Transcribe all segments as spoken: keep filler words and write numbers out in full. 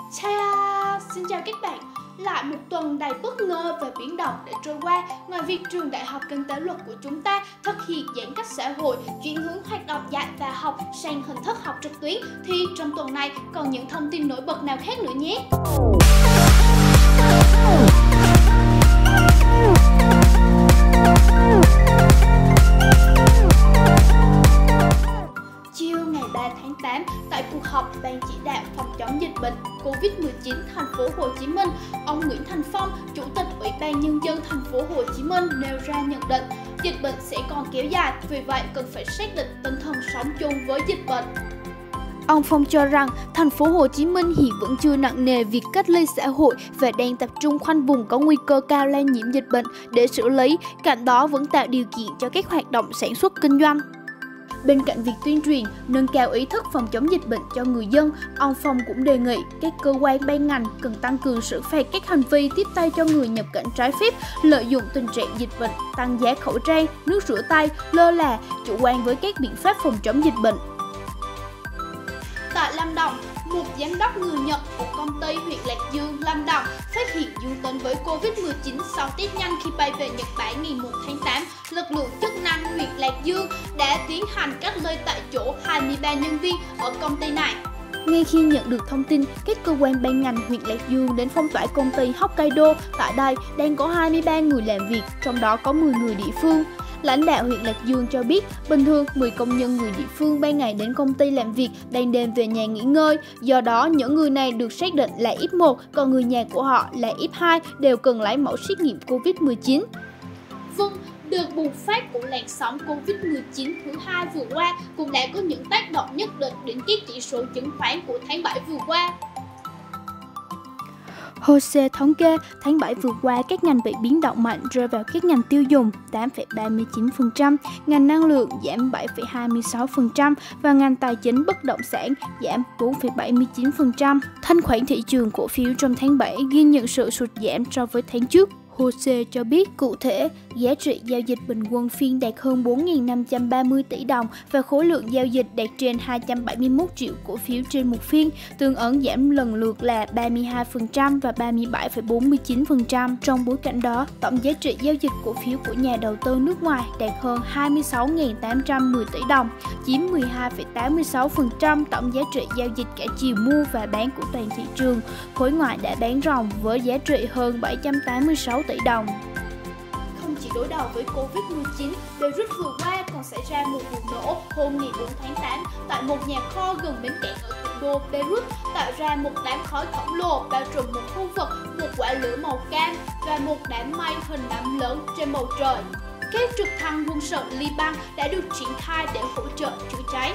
Chào, xin chào các bạn. Lại một tuần đầy bất ngờ và biến động đã trôi qua. Ngoài việc trường Đại học Kinh tế Luật của chúng ta thực hiện giãn cách xã hội, chuyển hướng hoạt động dạy và học sang hình thức học trực tuyến, thì trong tuần này còn những thông tin nổi bật nào khác nữa nhé. Chiều ngày ba tháng tám, tại cuộc họp Ban chỉ đạo phòng chống dịch bệnh Covid mười chín thành phố Hồ Chí Minh, ông Nguyễn Thành Phong, Chủ tịch Ủy ban Nhân dân thành phố Hồ Chí Minh nêu ra nhận định dịch bệnh sẽ còn kéo dài, vì vậy cần phải xác định tinh thần sống chung với dịch bệnh. Ông Phong cho rằng thành phố Hồ Chí Minh hiện vẫn chưa nặng nề việc cách ly xã hội và đang tập trung khoanh vùng có nguy cơ cao lây nhiễm dịch bệnh để xử lý, cạnh đó vẫn tạo điều kiện cho các hoạt động sản xuất kinh doanh. Bên cạnh việc tuyên truyền, nâng cao ý thức phòng chống dịch bệnh cho người dân, ông Phong cũng đề nghị các cơ quan ban ngành cần tăng cường xử phạt các hành vi tiếp tay cho người nhập cảnh trái phép, lợi dụng tình trạng dịch bệnh, tăng giá khẩu trang, nước rửa tay, lơ là, chủ quan với các biện pháp phòng chống dịch bệnh. Tại Lâm Đồng, một giám đốc người Nhật của công ty huyện Lạc Dương, Lâm Đồng phát hiện dương tính với Covid mười chín sau test nhanh khi bay về Nhật Bản ngày một tháng tám. Lực lượng chức năng huyện Lạc Dương đã tiến hành cách ly tại chỗ hai mươi ba nhân viên ở công ty này. Ngay khi nhận được thông tin, các cơ quan ban ngành huyện Lạc Dương đến phong tỏa công ty Hokkaido. Tại đây đang có hai mươi ba người làm việc, trong đó có mười người địa phương. Lãnh đạo huyện Lạc Dương cho biết, bình thường mười công nhân người địa phương ban ngày đến công ty làm việc, ban đêm về nhà nghỉ ngơi. Do đó, những người này được xác định là F một, còn người nhà của họ là F hai đều cần lấy mẫu xét nghiệm Covid mười chín. Vâng, đợt bùng phát của làn sóng Covid mười chín thứ hai vừa qua cũng đã có những tác động nhất định đến các chỉ số chứng khoán của tháng bảy vừa qua. Hồ sơ thống kê, tháng bảy vừa qua các ngành bị biến động mạnh rơi vào các ngành tiêu dùng tám phẩy ba mươi chín phần trăm, ngành năng lượng giảm bảy phẩy hai mươi sáu phần trăm và ngành tài chính bất động sản giảm bốn phẩy bảy mươi chín phần trăm. Thanh khoản thị trường cổ phiếu trong tháng bảy ghi nhận sự sụt giảm so với tháng trước. Hồ sơ cho biết cụ thể, giá trị giao dịch bình quân phiên đạt hơn bốn nghìn năm trăm ba mươi tỷ đồng và khối lượng giao dịch đạt trên hai trăm bảy mươi mốt triệu cổ phiếu trên một phiên, tương ứng giảm lần lượt là ba mươi hai phần trăm và ba mươi bảy phẩy bốn mươi chín phần trăm. Trong bối cảnh đó, tổng giá trị giao dịch cổ phiếu của nhà đầu tư nước ngoài đạt hơn hai mươi sáu nghìn tám trăm mười tỷ đồng, chiếm mười hai phẩy tám mươi sáu phần trăm tổng giá trị giao dịch cả chiều mua và bán của toàn thị trường. Khối ngoại đã bán ròng với giá trị hơn bảy trăm tám mươi sáu tỷ đồng. Không chỉ đối đầu với Covid mười chín, Beirut vừa qua còn xảy ra một vụ nổ hôm ngày bốn tháng tám tại một nhà kho gần bến cảng ở thủ đô Beirut, tạo ra một đám khói khổng lồ bao trùm một khu vực, một quả lửa màu cam và một đám mây hình nắm lớn trên bầu trời. Các trực thăng quân sự Liban đã được triển khai để hỗ trợ chữa cháy.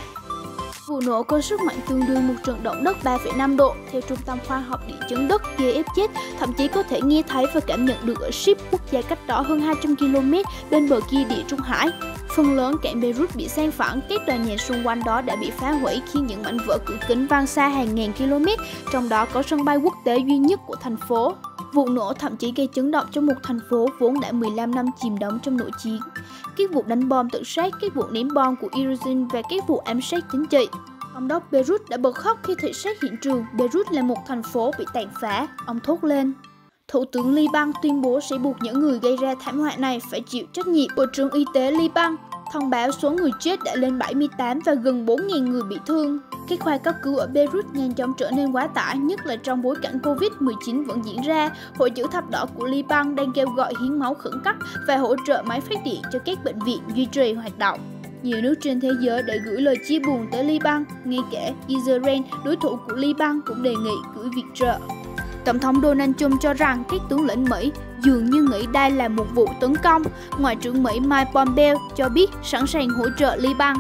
Vụ nổ có sức mạnh tương đương một trận động đất ba phẩy năm độ, theo Trung tâm Khoa học Địa chấn đất G F Z, thậm chí có thể nghe thấy và cảm nhận được ở Ship, quốc gia cách đó hơn hai trăm ki lô mét bên bờ kia Địa Trung Hải. Phần lớn cảng Beirut bị san phẳng, các tòa nhà xung quanh đó đã bị phá hủy khi những mảnh vỡ cửa kính văng xa hàng ngàn km, trong đó có sân bay quốc tế duy nhất của thành phố. Vụ nổ thậm chí gây chấn động cho một thành phố vốn đã mười lăm năm chìm đắm trong nội chiến. Các vụ đánh bom tự sát, các vụ ném bom của Iran và các vụ ám sát chính trị. Thống đốc Beirut đã bật khóc khi thị sát hiện trường. Beirut là một thành phố bị tàn phá, ông thốt lên. Thủ tướng Liban tuyên bố sẽ buộc những người gây ra thảm họa này phải chịu trách nhiệm. Bộ trưởng Y tế Liban thông báo số người chết đã lên bảy mươi tám và gần bốn nghìn người bị thương. Các khoa cấp cứu ở Beirut nhanh chóng trở nên quá tải, nhất là trong bối cảnh Covid mười chín vẫn diễn ra. Hội chữ thập đỏ của Liban đang kêu gọi hiến máu khẩn cấp và hỗ trợ máy phát điện cho các bệnh viện duy trì hoạt động. Nhiều nước trên thế giới đã gửi lời chia buồn tới Liban, ngay cả Israel, đối thủ của Liban, cũng đề nghị gửi viện trợ. Tổng thống Donald Trump cho rằng các tướng lĩnh Mỹ dường như nghĩ đây là một vụ tấn công. Ngoại trưởng Mỹ Mike Pompeo cho biết sẵn sàng hỗ trợ Liban.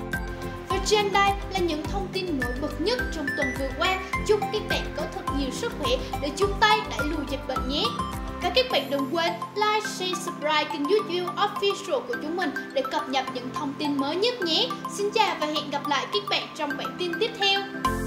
Và trên đây là những thông tin nổi bật nhất trong tuần vừa qua. Chúc các bạn có thật nhiều sức khỏe để chung tay đẩy lùi dịch bệnh nhé. Và các bạn đừng quên like, share, subscribe kênh YouTube Official của chúng mình để cập nhật những thông tin mới nhất nhé. Xin chào và hẹn gặp lại các bạn trong bản tin tiếp theo.